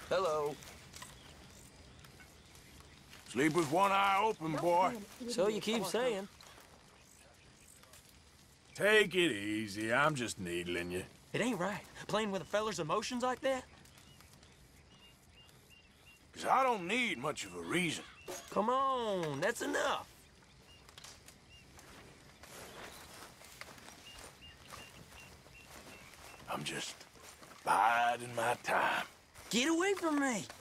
Hello. Sleep with one eye open, boy. So you keep saying. Take it easy. I'm just needling you. It ain't right, playing with a feller's emotions like that. 'Cause I don't need much of a reason. Come on, that's enough. I'm just biding my time. Get away from me.